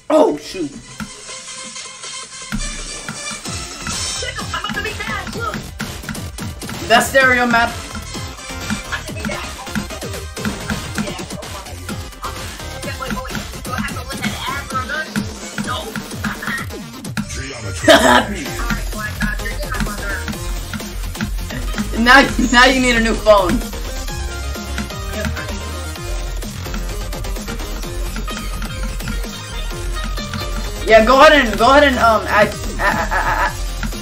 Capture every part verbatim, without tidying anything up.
Oh shoot. I'm about to be Dash, look. That stereo map. I should be Dash. Yeah, oh my. Okay, wait, wait, wait. Do I have to win that ass or gun? No. Alright, Black Dot, you're getting on my nerves. Now, now you need a new phone. Yeah, go ahead and go ahead and um add, add, add, add, add.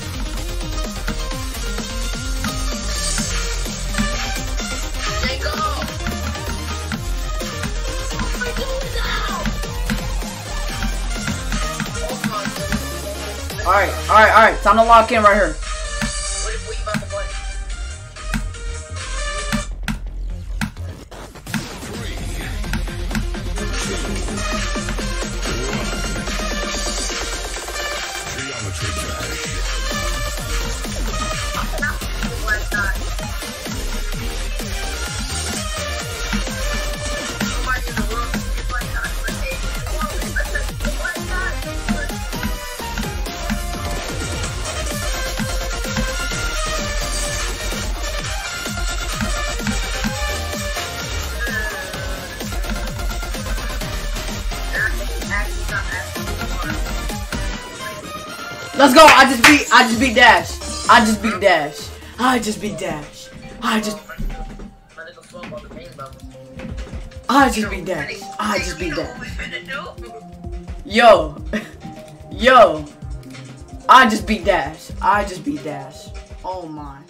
They go. What am I doing now? All right, all right, all right. Time to lock in right here. What if we about to play? Let's go. I just beat. I just beat Dash. I just beat Dash. I just beat Dash. I just. I just beat Dash. I just beat Dash. Yo, yo. I just beat Dash. I just beat Dash. Oh my.